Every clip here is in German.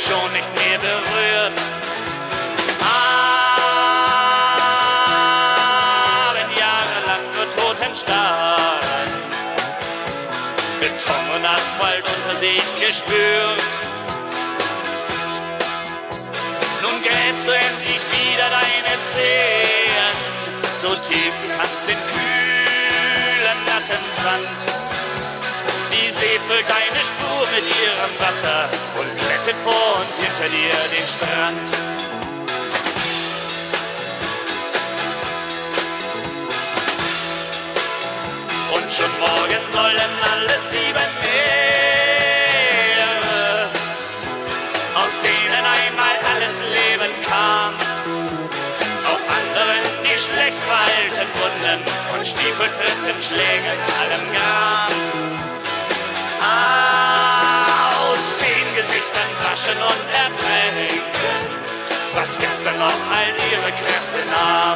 schon nicht mehr berührt. Aber jahrelang nur Totenstarren, Beton und Asphalt unter sich gespürt. Nun gräbst du endlich wieder deine Zehen, so tief du kannst den kühlen, nassen Sand. Die See füllt deine Spur mit ihrem Wasser und glättet vor und hinter dir den Strand. Und schon morgen sollen alle 7 Meere, aus denen einmal alles Leben kam, auch anderen, die schlecht verheilten Wunden von Stiefeltritten, Schlägen, allem Gram, aus den Gesichtern waschen und ertränken, was gestern noch all ihre Kräfte nahm.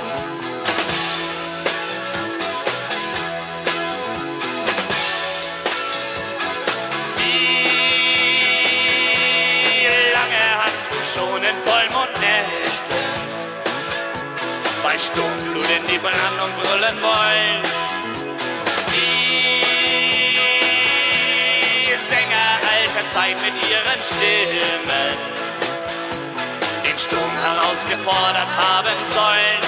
Schon in Vollmondnächten bei Sturmflut in die Brandung brüllen wollen. Die Sänger alter Zeit mit ihren Stimmen den Sturm herausgefordert haben sollen.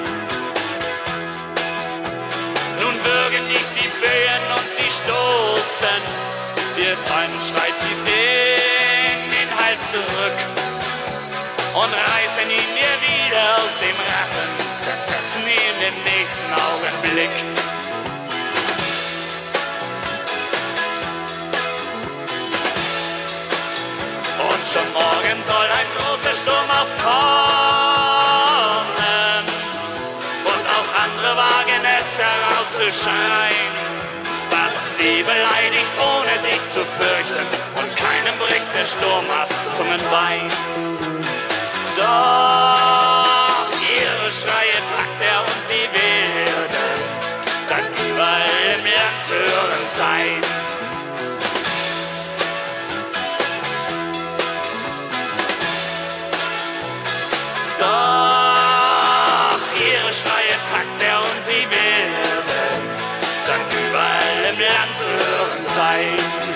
Nun würgen dich die Böen und sie stoßen dir deinen Schrei tief in den Hals zurück und reißen ihn dir wieder aus dem Rachen, zersetzen ihn im nächsten Augenblick. Und schon morgen soll ein großer Sturm aufkommen und auch andere wagen es herauszuschreien, was sie beleidigt, ohne sich zu fürchten, und keinem bricht der Sturmast zum Bein. Doch ihre Schreie packt er und die werden dann überall im Land zu hören sein. Doch ihre Schreie packt er und die werden dann überall im Land zu hören sein.